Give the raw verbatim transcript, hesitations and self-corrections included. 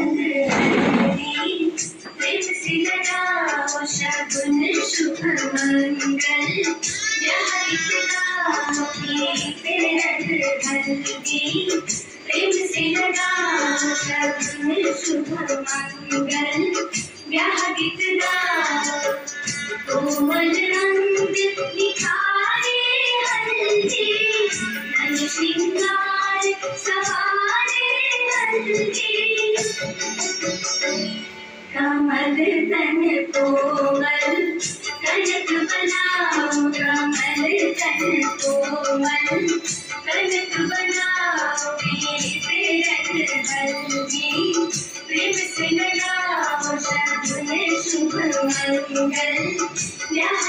रंग हल्दी, प्रेम से लगाओ शगुन शुभ मंगल। ब्याह गीत गाओ पीते रंग हल्दी, प्रेम से लगाओ शगुन शुभ मंगल। ब्याह गीत गाओ कोमल रंग निखारे हल्दी, धन श्रृंगार सवारे हल्दी। कमल तन कोमल कनक बनाओ, कमल तन कोमल कनक बनाओ। पीते रंग हल्दी, प्रेम से लगाओ शगुन शुभ मंगल। ब्याह